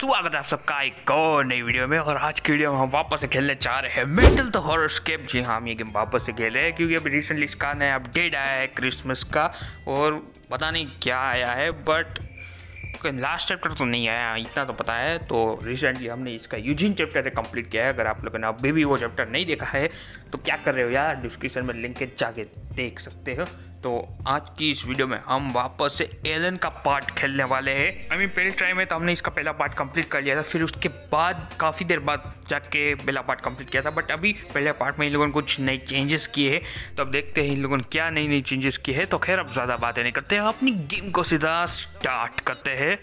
स्वागत है आप सबका एक और नई वीडियो में। और आज की वीडियो में हम वापस से खेलने जा रहे हैं मेटल द हॉररस्केप। जी हाँ, हम ये गेम वापस से खेले हैं क्योंकि अभी रिसेंटली इसका नया अपडेट आया है क्रिसमस का, और पता नहीं क्या आया है, बट लास्ट चैप्टर तो नहीं आया, इतना तो पता है। तो रिसेंटली हमने इसका यूजीन चैप्टर कंप्लीट किया है। अगर आप लोगों ने अभी भी वो चैप्टर नहीं देखा है तो क्या कर रहे हो यार, डिस्क्रिप्शन में लिंक है, जाके देख सकते हो। तो आज की इस वीडियो में हम वापस से एलन का पार्ट खेलने वाले हैं। पहले ट्राई में तो हमने इसका पहला पार्ट कंप्लीट कर लिया था, फिर उसके बाद काफ़ी देर बाद जाके पहला पार्ट कंप्लीट किया था। बट अभी पहले पार्ट में इन लोगों ने कुछ नए चेंजेस किए हैं, तो अब देखते हैं इन लोगों ने क्या नई चेंजेस किए हैं। तो खैर अब ज़्यादा बातें नहीं करते हैं, अपनी गेम को सीधा स्टार्ट करते हैं।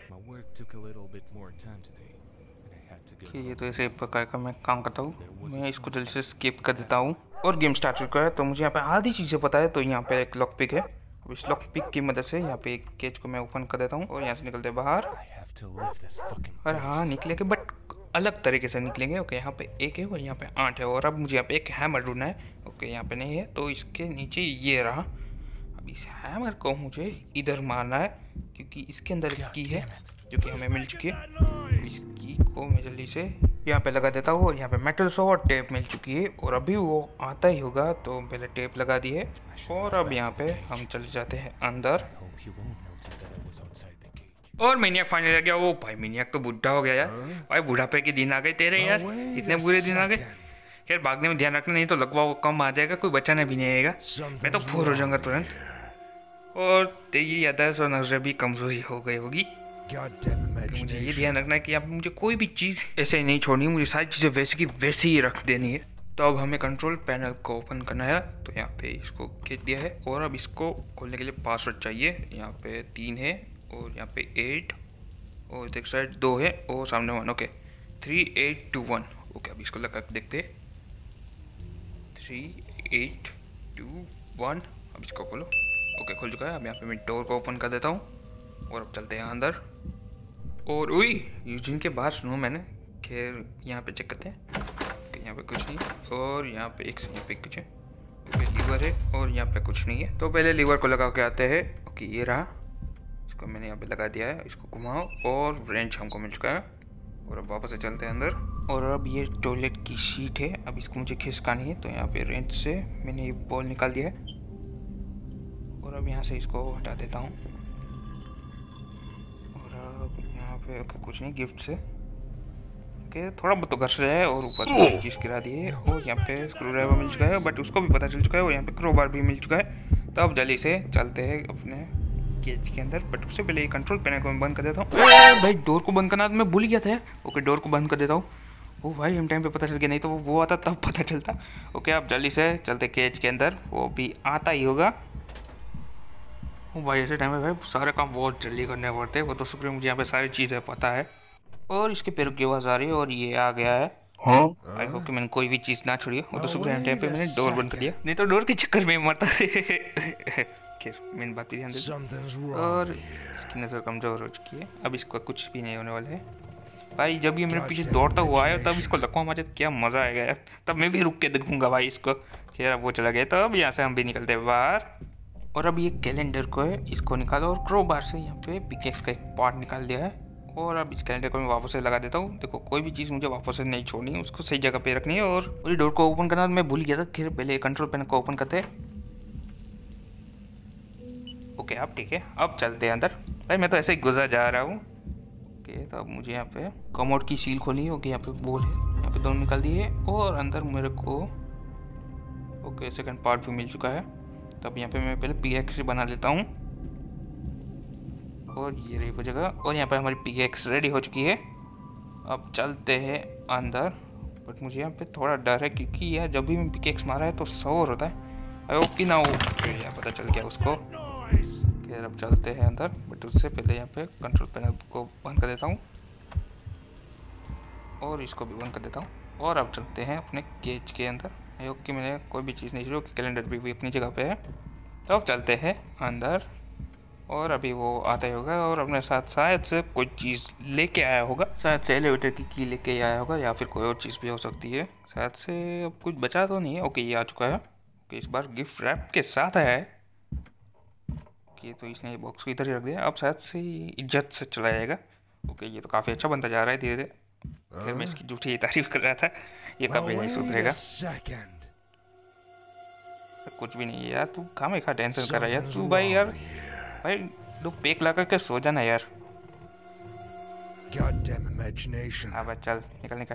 ये तो ऐसे प्रकार का मैं काम करता हूँ, मैं इसको जल्दी से स्किप कर देता हूँ और गेम स्टार्ट कर है। तो मुझे यहाँ पे आधी चीज़ें पता है। तो यहाँ पे एक लॉक पिक है, अब इस लॉक पिक की मदद से यहाँ पे एक केज को मैं ओपन कर देता हूँ और यहाँ से निकलते हैं बाहर। और हाँ निकलेंगे, बट अलग तरीके से निकलेंगे। ओके, यहाँ पे एक है और यहाँ पे 8 है, और अब मुझे यहाँ पे एक हैमर ढूंढना है। ओके, यहाँ पे नहीं है तो इसके नीचे ये रहा। अब इस हैमर को मुझे इधर मारना है क्योंकि इसके अंदर एक की है जो कि हमें मिल चुकी है। इस की को मैं जल्दी से यहाँ पे लगा देता हूँ। यहाँ पे मेटल सो और टेप मिल चुकी है, और अभी वो आता ही होगा तो पहले टेप लगा दी है। और अब यहाँ पे हम चले जाते हैं अंदर। और मैनियक फाइनल आ गया। वो भाई मैनियक तो बुढ़ा हो गया यार, भाई बुढ़ापे के दिन आ गए तेरे यार, इतने बुरे दिन आ गए। यार भागने में ध्यान रखना, नहीं तो लगवा कम आ जाएगा, कोई बचाने भी नहीं आएगा, मैं तो फोर हो जाऊंगा तुरंत। और तेरी याददाश्त और नजरें भी कमजोरी हो गई होगी। मुझे ये ध्यान रखना है कि आप मुझे कोई भी चीज़ ऐसे ही नहीं छोड़नी, मुझे सारी चीज़ें वैसे की वैसे ही रख देनी है। तो अब हमें कंट्रोल पैनल को ओपन करना है, तो यहाँ पे इसको खींच दिया है। और अब इसको खोलने के लिए पासवर्ड चाहिए। यहाँ पे 3 है और यहाँ पे 8 और एक साइड 2 है और सामने 1। ओके, 3821। ओके, अब इसको लगा के देखते 3821। अब इसको खोलो। ओके, खुल चुका है। अब यहाँ पे मैं डोर को ओपन कर देता हूँ और अब चलते हैं अंदर। और उई यूजिन के बाहर सुनो मैंने, खैर यहाँ पे चेक करते हैं। ओके, यहाँ पे कुछ नहीं, और यहाँ पे यहाँ पे कुछ है। ओके, लीवर है और यहाँ पे कुछ नहीं है। तो पहले लीवर को लगा के आते हैं। ओके, ये रहा, इसको मैंने यहाँ पे लगा दिया है। इसको घुमाओ और रेंच हमको मिल चुका है। और अब वापस से चलते हैं अंदर। और अब ये टॉयलेट की शीट है, अब इसको मुझे खिसकानी है। तो यहाँ पे रेंच से मैंने ये बॉल निकाल दिया है और अब यहाँ से इसको हटा देता हूँ। और अब यहाँ पे कुछ नहीं, गिफ्ट से ओके थोड़ा बहुत तो घर से है, और ऊपर से चीज़ गिरा दी है। और यहाँ पे स्क्रू ड्राइवर मिल चुका है, बट उसको भी पता चल चुका है। और यहाँ पे क्रोबार भी मिल चुका है। तो अब जल्दी से चलते हैं अपने केज के अंदर, बट उससे पहले कंट्रोल पैनल को मैं बंद कर देता हूँ। भाई डोर को बंद करना तो मैं भूल गया था यार। ओके, डोर को बंद कर देता हूँ। वो भाई हम टाइम पे पता चल गया, नहीं तो वो आता तब पता चलता। ओके, अब जल्दी से चलते केज के अंदर, वो भी आता ही होगा। वो भाई ऐसे टाइम में भाई सारे काम बहुत जल्दी करने पड़ते हैं। वो तो शुक्र मुझे यहाँ पे सारी चीज़ें पता है। और इसके पैरों की आवाज़ आ रही है और ये आ गया है। आई होप कि मैंने कोई भी चीज़ ना छोड़ी। वो तो शुक्र टाइम पे मैंने डोर बंद कर दिया, नहीं तो डोर के चक्कर में मरता। खैर मैंने बात भी ध्यान दी। और इसकी नज़र कमज़ोर हो चुकी है, अब इसको कुछ भी नहीं होने वाला है। भाई जब ये मेरे पीछे दौड़ता हुआ आया तब इसको लगा मुझे क्या मज़ा आएगा यार, तब मैं भी रुक के देखूंगा भाई इसको। खैर अब वो चला गया, तो अब यहाँ से हम भी निकलते हैं बाहर। और अब ये कैलेंडर को है, इसको निकालो और क्रोबार से यहाँ पे पिकेक्स का एक पार्ट निकाल दिया है। और अब इस कैलेंडर को मैं वापस से लगा देता हूँ। देखो कोई भी चीज़ मुझे वापस से नहीं छोड़नी है, उसको सही जगह पे रखनी है। और ये डोर को ओपन करना मैं भूल गया था, फिर पहले कंट्रोल पैनल को ओपन करते हैं। ओके, अब ठीक है, अब चलते हैं अंदर। भाई मैं तो ऐसे ही गुजर जा रहा हूँ। ओके, तो अब मुझे यहाँ पे कमोड की सील खोली है। ओके, यहाँ पे बॉल है, यहाँ पे दोनों निकाल दिए है। और अंदर मेरे को ओके सेकंड पार्ट भी मिल चुका है। तब यहाँ पे मैं पहले पिकेक्स बना लेता हूँ। और ये रही वो जगह, और यहाँ पे हमारी पिकेक्स रेडी हो चुकी है। अब चलते हैं अंदर, बट मुझे यहाँ पे थोड़ा डर है क्योंकि यार जब भी मैं पिकेक्स मारा है तो शोर होता है। अरे कि ना हो, यहाँ पता चल गया उसको। फिर अब चलते हैं अंदर, बट उससे पहले यहाँ पे कंट्रोल पैनल को बंद कर देता हूँ और इसको भी बंद कर देता हूँ। और अब चलते हैं अपने केज के अंदर। कि मैंने कोई भी चीज़ नहीं छोड़ी, कि कैलेंडर भी अपनी जगह पे है। तो अब चलते हैं अंदर, और अभी वो आता ही होगा और अपने साथ शायद से कोई चीज़ लेके आया होगा। शायद से एलिवेटर की लेके आया होगा, या फिर कोई और चीज़ भी हो सकती है। शायद से अब कुछ बचा तो नहीं है। ओके, ये आ चुका है। ओके, इस बार गिफ्ट रैप के साथ आया है। ओके, तो इसने बॉक्स को इधर ही रख दिया। अब शायद से इज्जत से चला जाएगा। ओके ये तो काफ़ी अच्छा बनता जा रहा है धीरे धीरे। फिर मैं इसकी झूठी तारीफ कर रहा था, ये कभी नहीं सुधरेगा। कुछ भी नहीं है यार, तू कहाँ में खा टेंशन कर रहा है यार तू भाई यार। भाई दो पेक ला करके सो जाना यार। अब चल निकल निकल।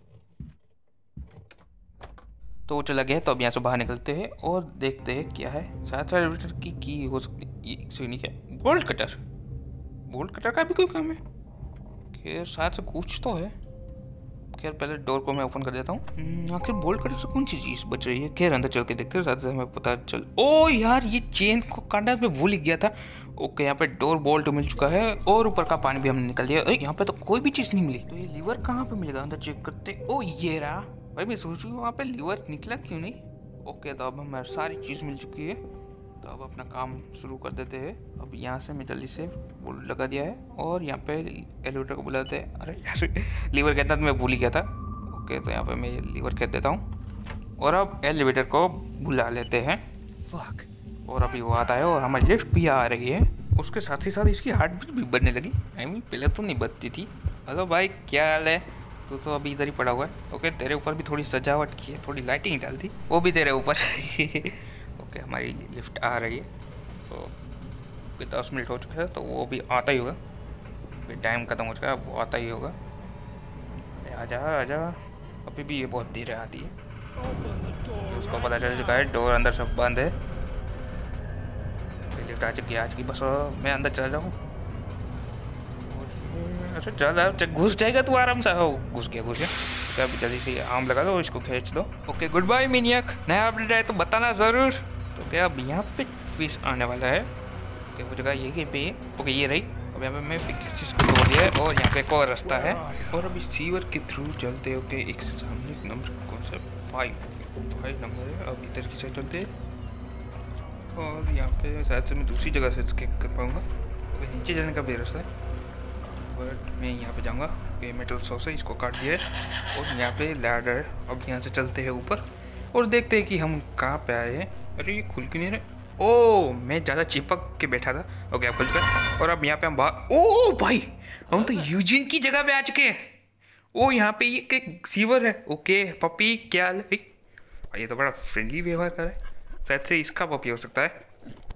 तो वो चला गया, तो अब यहाँ से बाहर निकलते हैं और देखते हैं क्या है। शायद एलिवेटर की हो सकती है, नहीं है बोल्ट कटर। बोल्ट कटर का भी कोई काम है? खैर शायद से कुछ तो है। खैर पहले डोर को मैं ओपन कर देता हूँ। आखिर बोल्ट कटर से कौन सी चीज़ बच रही है? खैर अंदर चल के देखते हैं, शायद से हमें पता चल। ओ यार ये चेन को काटना मैं भूल ही गया था। ओके यहाँ पे डोर बोल्ट मिल चुका है और ऊपर का पानी भी हमने निकल दिया। यहाँ पे तो कोई भी चीज़ नहीं मिली, तो ये लीवर कहाँ पे मिलेगा? अंदर चेक करते। ओ ये रहा भाई, मैं सोच रही हूँ वहाँ पे लीवर निकला क्यों नहीं। ओके तो अब हमें सारी चीज़ मिल चुकी है, तो अब अपना काम शुरू कर देते हैं। अब यहाँ से मैं जल्दी से बोल्ट लगा दिया है और यहाँ पे एलिवेटर को बुलाते हैं। अरे यार लीवर कहता तो मैं भूल ही गया था। ओके तो यहाँ पे मैं लीवर कह देता हूँ और अब एलिवेटर को बुला लेते हैं। और अभी वो आता है और हमारी लिफ्ट भी आ रही है। उसके साथ ही साथ इसकी हार्ट बीट भी बढ़ने लगी। आई मीन पहले तो नहीं बढ़ती थी। हेलो भाई क्या हाल है? तू तो अभी इधर ही पड़ा हुआ है। ओके तेरे ऊपर भी थोड़ी सजावट की है, थोड़ी लाइटिंग डाल दी, वो भी तेरे ऊपर। ओके हमारी लिफ्ट आ रही है, तो 10 मिनट हो चुके हैं, तो वो भी आता ही होगा। फिर टाइम ख़त्म हो चुका है, वो आता ही होगा। आजा आजा, अभी भी ये बहुत धीरे आती है। तो उसको पता चल चुका है डोर अंदर सब बंद है। लिफ्ट आ चुकी है आज की, बस मैं अंदर चला जाऊँ। अरे चल घुस जाएगा तू आराम से। हो घुस गया क्या? अभी जल्दी से आम लगा दो, इसको खींच दो। ओके गुड बाय मिनियक, नया अपडेट आए तो बताना ज़रूर। तो क्या अब यहाँ पे ट्विस्ट आने वाला है? ओके वो जगह ये पे। ओके ये रही। अब यहाँ पे मैं किस चीज़ को तोड़ दिया है और यहाँ पे एक और रास्ता है और अभी सीवर के थ्रू चलते। ओके एक सामने एक नंबर कौन सा? 5 नंबर है। अब इधर की साइड चलते और यहाँ पे शायद से मैं दूसरी जगह से स्केप कर पाऊँगा। ओके नीचे जाने का भी रास्ता है, बट मैं यहाँ पे जाऊँगा। ये मेटल सॉस है, इसको काट दिया है और यहाँ पे लैडर है। अब यहाँ से चलते हैं ऊपर और देखते हैं कि हम कहाँ पे आए हैं। अरे ये खुल क्यों नहीं रहे? ओ मैं ज़्यादा चिपक के बैठा था। ओके खुल कर और अब यहाँ पे हम बाहर। ओ भाई हम तो यूजिन की जगह पे आ चुके हैं। ओ यहाँ पे ये एक सीवर है। ओके पपी क्या हाल है? ये तो बड़ा फ्रेंडली व्यवहार कर रहा है, शायद से इसका पपी हो सकता है।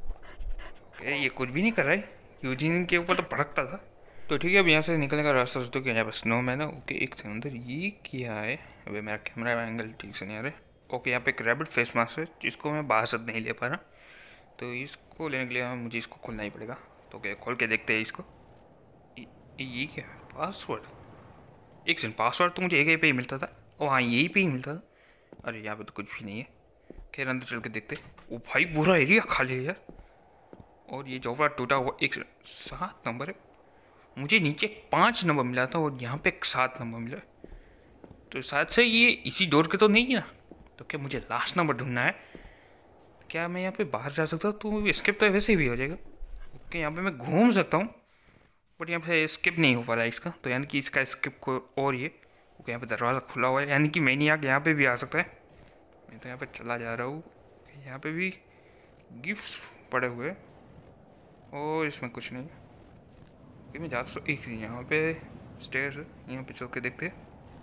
ओके ये कुछ भी नहीं कर रहा है, यूजिन के ऊपर तो भड़कता था। तो ठीक है अब यहाँ से निकलने का रास्ता सोचो कि यहाँ पर स्नोमैन है। ओके एक अंदर ये क्या है? अभी मेरा कैमरा एंगल ठीक से नहीं आ रहा है। ओके यहाँ पे एक रैबिट फेस मास्क है जिसको मैं बाहर से नहीं ले पा रहा, तो इसको लेने के लिए मुझे इसको खोलना ही पड़ेगा। तो क्या खोल के देखते हैं इसको। ये क्या है? पासवर्ड? एक सेकंड, पासवर्ड तो मुझे एक पे ही मिलता था। ओ हाँ यही पे ही मिलता था। अरे यहाँ पे तो कुछ भी नहीं है। खैर अंदर चल के देखते। ओ भाई पूरा एरिया खाली है यार। और ये जोड़ा टूटा हुआ। एक 7 नंबर है, मुझे नीचे 5 नंबर मिला था और यहाँ पे 7 नंबर मिला। तो शायद से ये इसी डोर के तो नहीं है ना। तो क्या मुझे लास्ट नंबर ढूंढना है? क्या मैं यहाँ पे बाहर जा सकता हूँ? तो स्किप तो वैसे ही भी हो जाएगा। ओके यहाँ पे मैं घूम सकता हूँ, बट यहाँ पे स्किप नहीं हो पा रहा है इसका, तो यानी कि इसका स्किप को। और ये ओके यहाँ पे दरवाज़ा खुला हुआ है, यानी कि मैनियाक यहाँ पे भी आ सकता है। मैं तो यहाँ पे चला जा रहा हूँ। यहाँ पे भी गिफ्ट्स पड़े हुए और इसमें कुछ नहीं। कि मैं ज़्यादा एक यहाँ पे स्टेयर्स है, यहाँ पे चल के देखते हैं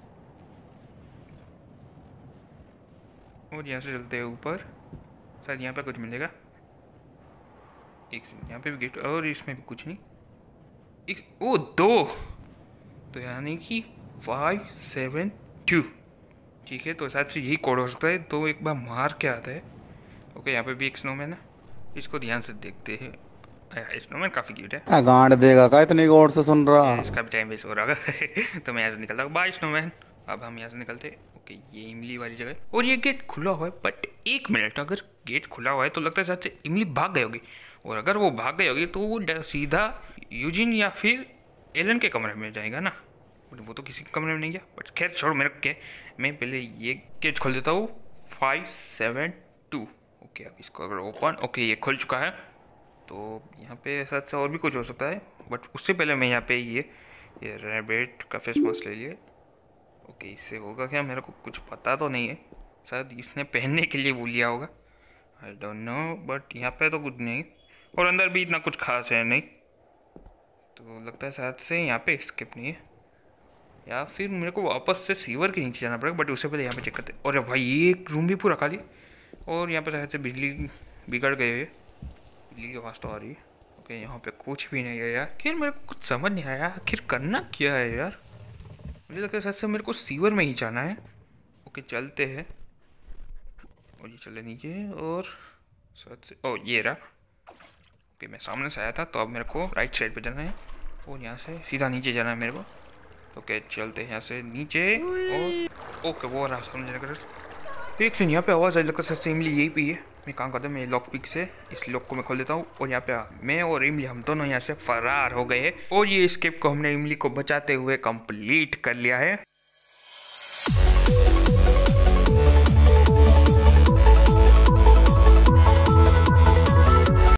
और यहाँ से चलते हैं ऊपर। शायद यहाँ पे कुछ मिलेगा। एक यहाँ पे भी गिफ्ट और इसमें भी कुछ नहीं। एक ओ 2, तो यानी कि 572। ठीक है तो शायद से यही कोड हो सकता है, तो एक बार मार के आता है। ओके यहाँ पे भी एक स्नोमैन है, इसको ध्यान से देखते हैं। स्नोमैन काफ़ी क्यूट है। गांड देगा का इतनी गौर से सुन रहा? इसका भी टाइम वेस्ट हो रहा है। तो मैं यहाँ से निकलता हूँ। Bye snowman. अब हम यहाँ से निकलते हैं। ओके ये इमली वाली जगह और ये गेट खुला हुआ है, बट 1 मिनट, अगर गेट खुला हुआ है तो लगता है शायद से इमली भाग गई होगी, और अगर वो भाग गई होगी तो वो सीधा यूजिन या फिर एलन के कमरे में जाएगा ना। बट वो तो किसी के कमरे में नहीं गया। बट खैर छोड़ मेरे के, मैं पहले ये गेट खोल देता हूँ। 572। ओके अब इसको अगर ओपन। ओके ये खुल चुका है, तो यहाँ पे शायद से और भी कुछ हो सकता है, बट उससे पहले मैं यहाँ पे ये रैबिट का फेस मास्क ले लिए। ओके इससे होगा क्या? मेरे को कुछ पता तो नहीं है, शायद इसने पहनने के लिए भूल लिया होगा, आई डोंट नो। बट यहाँ पे तो कुछ नहीं और अंदर भी इतना कुछ खास है नहीं। तो तो लगता है शायद से यहाँ पे स्किप नहीं है, या फिर मेरे को वापस से सीवर के नीचे जाना पड़ेगा। बट उससे पहले यहाँ पे चेक करते हैं। और भाई ये एक रूम भी पूरा खाली, और यहाँ पे शायद से बिजली बिगड़ गई है, बिजली की आवाज़ तो आ रही है। ओके यहाँ पे कुछ भी नहीं है यार। आखिर मेरे को कुछ समझ नहीं आया, आखिर करना क्या है यार। मुझे लगता है शायद से मेरे को सीवर में ही जाना है। ओके चलते हैं, और ये चले नीचे, और शायद से ओ ये रहा। ओके मैं सामने से आया था, तो अब मेरे को राइट साइड पे जाना है, और यहाँ से सीधा नीचे जाना है मेरे को। ओके चलते हैं यहाँ से नीचे, और ओके वो रहा सामने जाकर। एक सेकंड, यहाँ पे आवाज़ आई, लगता है सच इमली यही पे है। मैं काम करता हूँ, मैं लॉक पिक से इस लॉक को मैं खोल देता हूँ, और यहाँ पे मैं और इमली हम दोनों यहाँ से फरार हो गए, और ये स्केप को हमने इमली को बचाते हुए कंप्लीट कर लिया है।